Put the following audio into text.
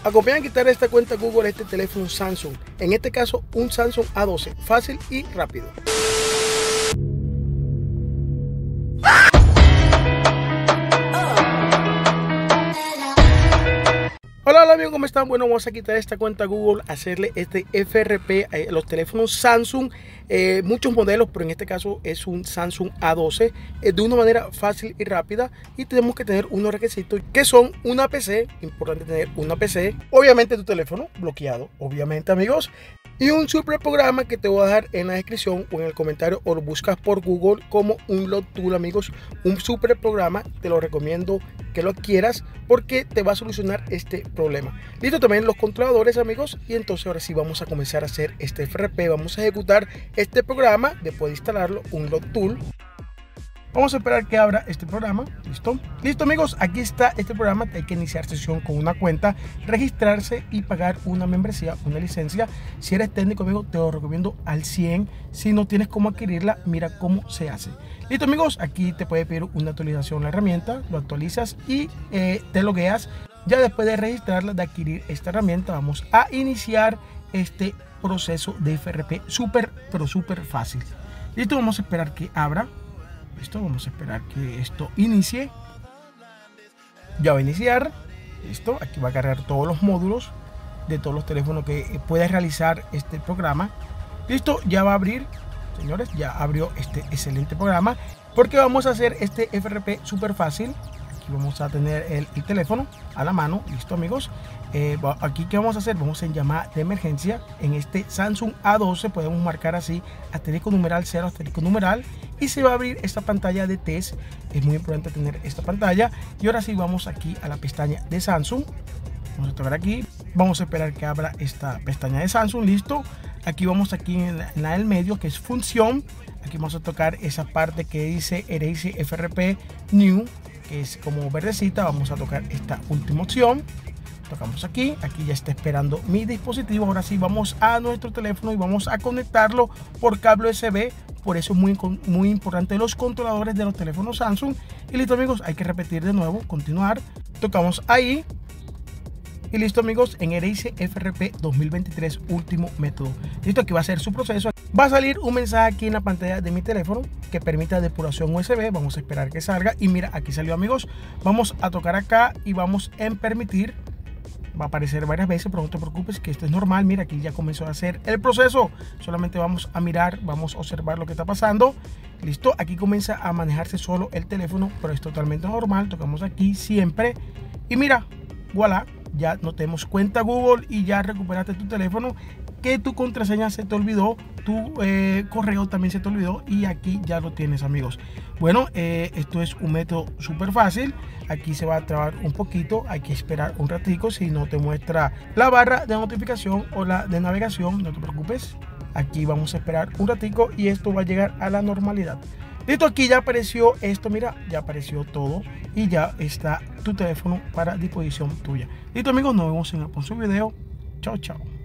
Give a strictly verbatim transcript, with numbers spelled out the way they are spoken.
Acompáñame a quitar esta cuenta Google este teléfono Samsung. En este caso un Samsung A doce, fácil y rápido. Hola, hola amigos, ¿cómo están? Bueno, vamos a quitar esta cuenta Google, hacerle este F R P a los teléfonos Samsung, eh, muchos modelos, pero en este caso es un Samsung A doce, eh, de una manera fácil y rápida. Y tenemos que tener unos requisitos que son una P C, importante tener una P C, obviamente tu teléfono bloqueado, obviamente amigos, y un super programa que te voy a dejar en la descripción o en el comentario, o lo buscas por Google como Unlocktool amigos, un super programa. Te lo recomiendo que lo quieras porque te va a solucionar este problema. Listo, también los controladores amigos, y entonces ahora sí vamos a comenzar a hacer este F R P. Vamos a ejecutar este programa después de instalarlo, Unlocktool. Vamos a esperar que abra este programa. Listo. Listo amigos, aquí está este programa. Hay que iniciar sesión con una cuenta, registrarse y pagar una membresía, una licencia. Si eres técnico amigo, te lo recomiendo al cien. Si no tienes cómo adquirirla, mira cómo se hace. Listo amigos, aquí te puede pedir una actualización la herramienta, lo actualizas y eh, te logueas. Ya después de registrarla, de adquirir esta herramienta, vamos a iniciar este proceso de F R P súper, pero súper fácil. Listo, vamos a esperar que abra. Listo, vamos a esperar que esto inicie. Ya va a iniciar. Listo, aquí va a cargar todos los módulos de todos los teléfonos que puede realizar este programa. Listo, ya va a abrir, señores, ya abrió este excelente programa, porque vamos a hacer este F R P súper fácil. Aquí vamos a tener el, el teléfono a la mano. Listo amigos, eh, aquí ¿qué vamos a hacer? Vamos en llamada de emergencia. En este Samsung A doce podemos marcar así, asterisco numeral cero, asterisco numeral, y se va a abrir esta pantalla de test. Es muy importante tener esta pantalla. Y ahora sí vamos aquí a la pestaña de Samsung. Vamos a tocar aquí, vamos a esperar que abra esta pestaña de Samsung. Listo, aquí vamos aquí en la, en la del medio, que es función. Aquí vamos a tocar esa parte que dice Erase F R P New, que es como verdecita. Vamos a tocar esta última opción. Tocamos aquí, aquí ya está esperando mi dispositivo. Ahora sí vamos a nuestro teléfono y vamos a conectarlo por cable U S B. Por eso es muy, muy importante los controladores de los teléfonos Samsung. Y listo amigos, hay que repetir de nuevo, continuar. Tocamos ahí. Y listo amigos, en Erase F R P dos mil veintitrés último método. Listo, aquí va a ser su proceso. Va a salir un mensaje aquí en la pantalla de mi teléfono que permita depuración U S B. Vamos a esperar que salga. Y mira, aquí salió amigos. Vamos a tocar acá y vamos en permitir. Va a aparecer varias veces, pero no te preocupes que esto es normal. Mira, aquí ya comenzó a hacer el proceso. Solamente vamos a mirar, vamos a observar lo que está pasando. Listo, aquí comienza a manejarse solo el teléfono, pero es totalmente normal. Tocamos aquí siempre y mira, voilà, ya no tenemos cuenta Google y ya recuperaste tu teléfono, que tu contraseña se te olvidó, tu eh, correo también se te olvidó, y aquí ya lo tienes amigos. Bueno, eh, esto es un método súper fácil. Aquí se va a trabar un poquito, hay que esperar un ratico. Si no te muestra la barra de notificación o la de navegación, no te preocupes, aquí vamos a esperar un ratico y esto va a llegar a la normalidad. Listo, aquí ya apareció esto, mira, ya apareció todo y ya está tu teléfono para disposición tuya. Listo amigos, nos vemos en el próximo video. Chao, chao.